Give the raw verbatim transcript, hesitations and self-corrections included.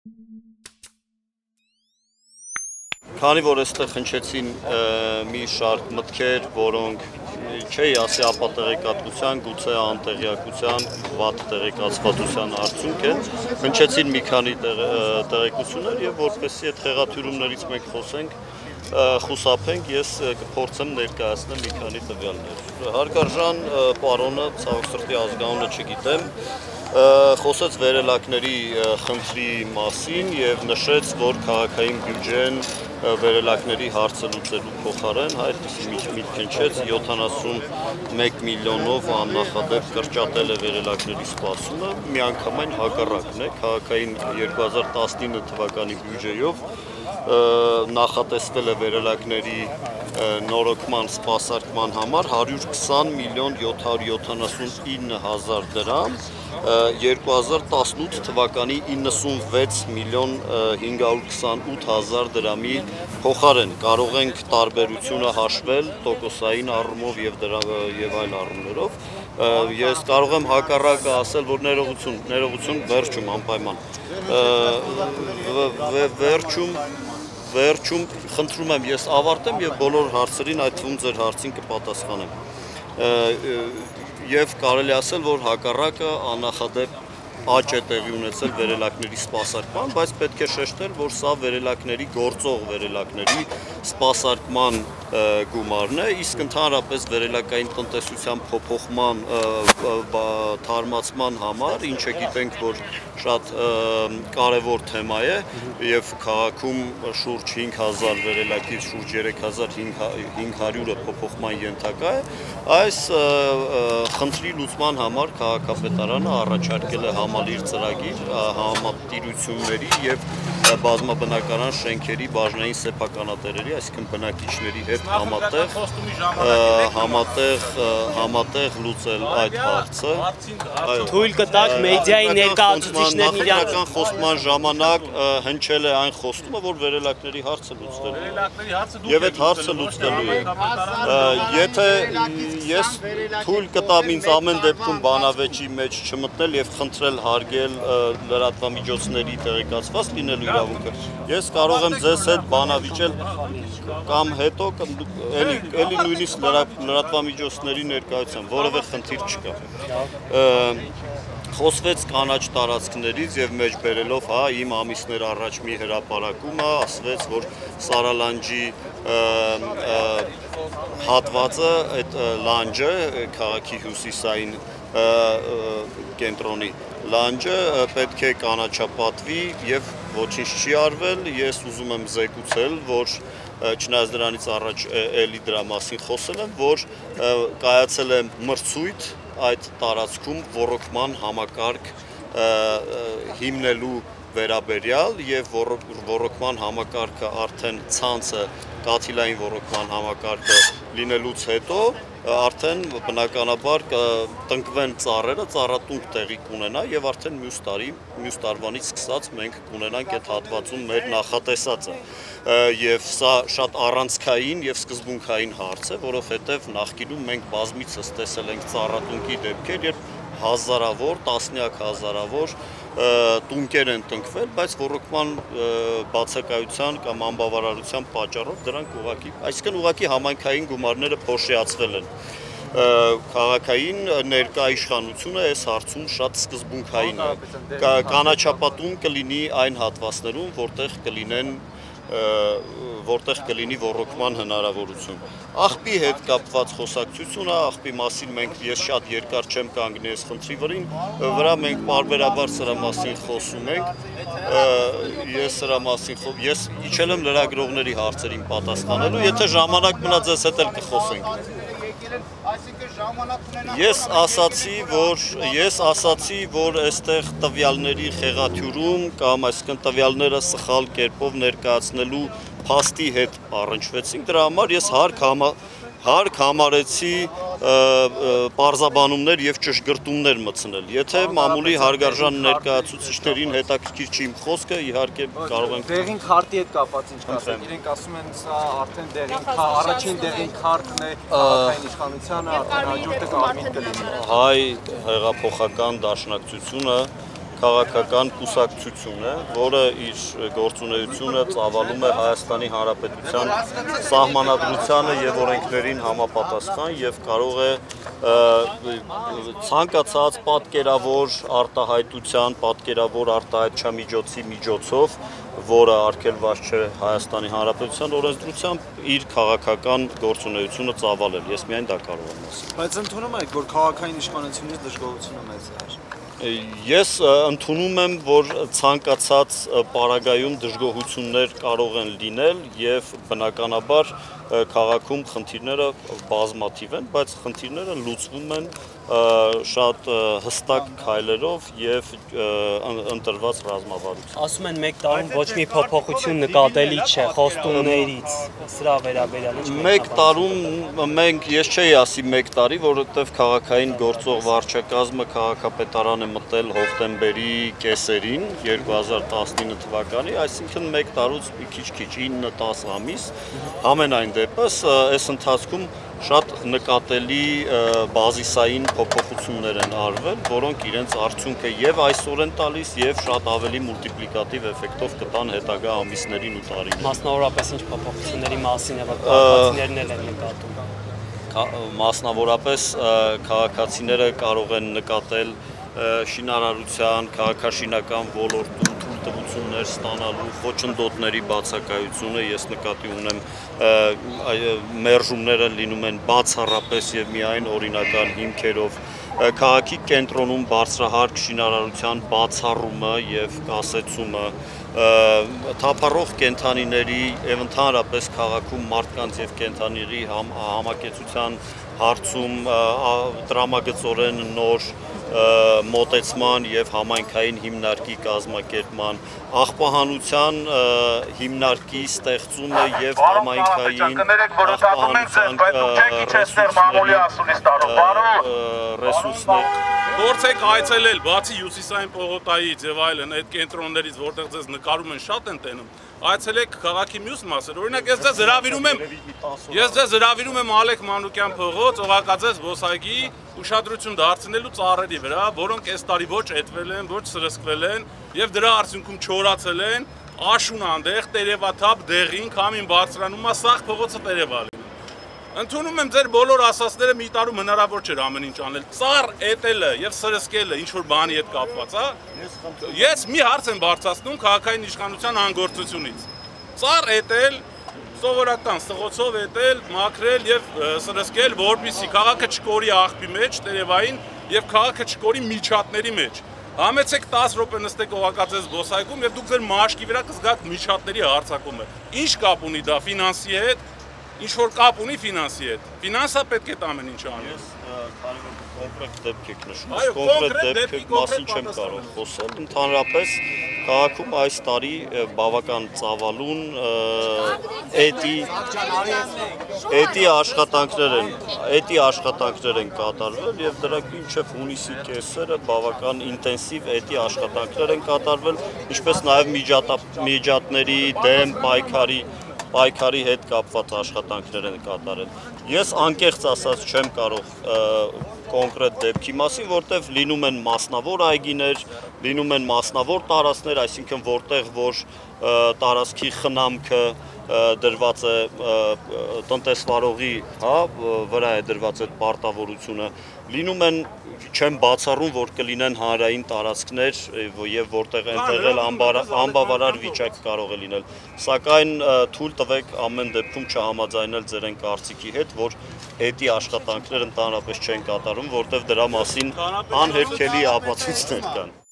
Քանի որ այստեղ հնչեցին մի շարք մտքեր, որոնք չէի ասի ապատեղեկատվության, գուցե անտեղյակության, վատ տեղեկացվածության արդյունք են, հնչեցին մի քանի տեղեկություններ եւ որպեսզի այդ խեղաթյուրումներից մենք խոսենք, խուսափենք, ես կփորձեմ ներկայացնել մի քանի տվյալներ։ Հարգարժան պարոնը, ցավոք սրտի ազգանունը չգիտեմ, խոսեց վերելակների խնդրի մասին եւ նշեց, որ քաղաքային բյուջեն վերելակների հարցը լուծելու փոխարեն այդպիսի միտք հնչեց յոթանասունմեկ միլիոնով աննախադեպ կրճատել է վերելակների սպասումը, միանգամայն հակառակն է, քաղաքային երկու հազար տասնինը թվականի բյուջեով նախատեսվել է վերելակների նորոգման սպասարկման համար հարյուր քսան միլիոն յոթ հարյուր յոթանասունինը հազար դրամ, երկու հազար տասնութ թվականի իննսունվեց միլիոն հինգ հարյուր քսանութ հազար դրամի փոխարեն կարող ենք տարբերությունը հաշվել տոկոսային առումով եւ դրա եւ այլ առումներով ես կարող եմ հակառակը ասել, որ ներողություն, ներողություն վերջում անպայման վերջում վերջում խնդրում եմ ես ավարտեմ եւ բոլոր հարցերին այդ թվում ձեր հարցին կպատասխանեմ եւ կարելի ասել, որ հակառակը աննախադեպ աճ է տեղի ունեցել վերելակների սպասարկման, բայց պետք է շեշտել, որ սա վերելակների գործող վերելակների սպասարկման գումարն է, իսկ ընդհանրապես վերելակային տնտեսության փոփոխման թարմացման համար, ինչը գիտենք, որ շատ կարևոր թեմա է եւ քաղաքում շուրջ հինգ հազար վերելակից շուրջ երեք հազար հինգ հարյուրը փոփոխման ենթակա է, այս խնդրի լուծման համար քաղաքապետարանը առաջարկել է համալիր ծրագիր համատիրությունների եւ բազմաբնակարան շենքերի բաժնային սեփականատերերի, այսինքն բնակիչների հետ համատեղ համատեղ համատեղ լուծել այդ հարցը։ Թույլ կտակ մեդիայի ներկայացուցիչներն իրար խոստման ժամանակ հնչել է այն խոստումը, որ վերելակների հարցը լուծվելու է։ Եվ այդ հարցը լուծվելու է։ Եթե ես թույլ կտամ ինձ ամեն դեպքում բանավեճի մեջ չմտնել եւ խնդրել հարգել լրատվամիջոցների տեղեկացված լինելու իրավունքը, ես կարող եմ ձեզ հետ բանավիճել կամ հետո էլի նույնիսկ լրատվամիջոցների ներկայությամբ, որևէ խնդիր չկա։ Խոսվեց կանաչ տարածքներից եւ մեջ բերելով, հա, իմ ամիսներ առաջ մի հրապարակումը ասվեց, որ Սարալանջի հատվածը, այդ լանջը, քաղաքի հյուսիսային կենտրոնի լանջը պետք է կանաչապատվի եւ ոչինչ չի արվել, ես ուզում եմ զեկուցել, որ չնայած դրանից առաջ էլի դրա մասին խոսել եմ, որ կայացել է մրցույթ այդ տարածքում ոռոգման համակարգ հիմնելու վերաբերյալ եւ ոռոգման համակարգը արդեն ցանցը կաթիլային ոռոգման համակարգը լինելուց հետո արդեն բնականաբար տնկվեն ծառերը, ծառատունք տեղի կունենա եւ արդեն մյուս տարի, մյուս տարվանից սկսած մենք կունենանք այդ հատվածում մեր նախատեսածը։ Եվ սա շատ առանցքային եւ սկզբունքային հարց է, որովհետեւ նախկինում մենք բազմիցս տեսել ենք ծառատունքի դեպքեր, երբ հազարավոր, տասնյակ հազարավոր տունկեր են տնկվել, բայց ոռոգման բացակայության կամ անբավարարության պատճառով դրանք ուղղակի, այսինքն ուղղակի համայնքային գումարները փոշիացվել են։ Քաղաքային ներկա իշխանությունը այս հարցում շատ սկզբունքային է։ Կանաչապատում կլինի այն հատվածներում, որտեղ կլինեն որտեղ կլինի ոռոգման հնարավորություն։ Աղբի հետ կապված խոսակցությունը, աղբի մասին մենք ես շատ երկար չեմ կանգնի այս խնդրի վրա, մենք պարբերաբար սրա մասին խոսում ենք, ես սրա մասին ես իջել եմ լրագրողների հարցերին պատասխանելու, եթե ժամանակ մնա ձեզ հետ էլ կխոսենք։ Ես ասացի, որ ես ասացի, որ այստեղ տվյալների խեղաթյուրում կամ այսինքն տվյալները սխալ կերպով ներկայացնելու փաստի հետ առնչվեցինք, դրա համար ես հարկ համա հարկ համարեցի պարզաբանումներ եւ ճշգրտումներ մտցնել։ Եթե մամուլի հարգարժան ներկայացուցիչներին հետաքրքիր չի իմ խոսքը, իհարկե կարող ենք դեղին քարտի հետ կապված ինչ կասեմ։ Իրենք ասում են սա արդեն դեղին առաջին դեղին քարտն է քաղաքային իշխանությանը, արդեն հաջորդը կարմիր կլինի։ Հայ հեղափոխական դաշնակցությունը քաղաքական կուսակցություն է, որը իր գործունեությունը ծավալում է Հայաստանի Հանրապետության սահմանադրությանը եւ օրենքներին համապատասխան եւ կարող է ցանկացած պատկերավոր արտահայտության, պատկերավոր արտահայտչամիջոցի միջոցով, որը արգելված չէ Հայաստանի Հանրապետության օրենսդրությամբ, իր քաղաքական գործունեությունը ծավալել։ Ես միայն դա կարող եմ ասել։ Բայց ընդունում եք, որ քաղաքային իշխանությունից դժգոհությունը մեծ է։ Ես ընդունում եմ, որ ցանկացած պարագայում դժգոհություններ կարող են լինել եւ բնականաբար քաղաքում խնդիրները բազմաթիվ են, բայց խնդիրները լուծվում են շատ հստակ քայլերով եւ ընտրված ռազմավարությամբ։ Ասում են մեկ տարում ոչ մի փոփոխություն նկատելի չէ խոստումներից, սրա վերաբերյալ ինչ։ Մեկ տարում մենք ես չէի ասի մեկ տարի, որովհետեւ քաղաքային գործող վարչակազմը քաղաքապետարան է մտել հոկտեմբերի կեսերին երկու հազար տասնինը թվականի, այսինքն մեկ տարուց մի քիչ-քիչ ինը դես ամիս, ամենայն դեպս այս ընթացքում շատ նկատելի բազիսային փոփոխություններ են արվել, որոնք իրենց արդյունքը եւ այսօր են տալիս եւ շատ ավելի մուլտիպլիկատիվ էֆեկտով կտան հետագա ամիսներին ու տարիներին։ Մասնավորապես ինչ փոփոխությունների մասին եւ քաղաքացիներն են նկատում։ Մասնավորապես քաղաքացիները կարող են նկատել շինարարության, քաղաքաշինական ոլորտում թույլտվություններ ստանալու խոչընդոտների բացակայությունը, ես նկատի ունեմ մերժումները լինում են բացառապես եւ միայն օրինական հիմքերով, քաղաքի կենտրոնում բարձրահարկ շինարարության բացառումը եւ կասեցումը, թափառող կենդանիների եւ ընդհանրապես քաղաքում մարդկանց եւ կենդանիների համակեցության հարցում դրամագծորեն նոր մոտեցման եւ համայնքային հիմնարկի կազմակերպման, աղբահանության հիմնարկի ստեղծումը եւ համայնքային աղբահանության ռեսուրսներ Փորձեք այցելել բացի Հյուսիսային պողոտայից եւ այլն այդ կենտրոններից, որտեղ ձեզ նկարում են շատ են տենում, այցելեք քաղաքի մյուս մասեր։ Օրինակ ես ձեզ հրավիրում եմ, ես ձեզ հրավիրում եմ Ալեք Մանուկյան փողոց, Օղակաձև զբոսայգի ուշադրություն դարձնելու ծառերի վրա, որոնք այս տարի ոչ էտվել են, ոչ սրսկվել են եւ դրա արդյունքում չորացել են, աշուն անդեղ, տերևաթափ, դեղին, քամին բարձրանում է, սաղ փողոցը տերևալ։ Ընդունում եմ ձեր բոլոր ասածները մի տարում հնարավոր չէր ամեն ինչ անել։ Ծառ էտելը եւ սրսկելը ինչ որ բանի հետ կապված, հա։ Ես մի հարց եմ բարձրացնում քաղաքային իշխանության անգործությունից։ Ծառ էտել, սովորական սղոցով էտել, մաքրել եւ սրսկել, որպեսզի քաղաքը չկորի աղբի մեջ, տերևային եւ քաղաքը չկորի միջատների մեջ։ Համեցեք տասը րոպե նստեք Օղակաձև զբոսայգում եւ դուք ձեր մաշկի վրա կզգաք միջատների հարձակումը։ Ինչ կապ ունի դա ֆինանսի հետ։ Ինչ որ կապ ունի ֆինանսի հետ։ Ֆինանսը պետք է ամեն ինչ անի։ Ես քանի որ կոնկրետ դեպք եք նշում, կոնկրետ դեպքի մասին չեմ կարող խոսել։ Ընդհանրապես քաղաքում այս տարի բավական ծավալուն էտի էտի աշխատանքներ են, էտի աշխատանքներ են կատարվել եւ դրանք մինչեւ հունիսի կեսերը բավական ինտենսիվ էտի աշխատանքներ են կատարվել, ինչպես նաեւ միջատների դեմ պայքարի պայքարի հետ կապված աշխատանքներ են կատարել։ Ես անկեղծ ասած չեմ կարող կոնկրետ դեպքի մասին, որտեղ լինում են մասնավոր այգիներ, լինում են մասնավոր տարածքներ, այսինքն որտեղ որ տարածքի խնամքը դրված է տնտեսվարողի, հա, վրա է դրված այդ պարտավորությունը, լինում են չեմ բացառում, որ կլինեն հանրային տարածքներ եւ որտեղ այնտեղ էլ անբավարար վիճակ կարող է լինել, սակայն թույլ տվեք ամեն դեպքում չհամաձայնել ձեր այն կարծիքի հետ, որ էտի աշխատանքներ ընդհանրապես չեն կատարում, որտեղ դրա մասին անհերքելի ապացույցներ կան։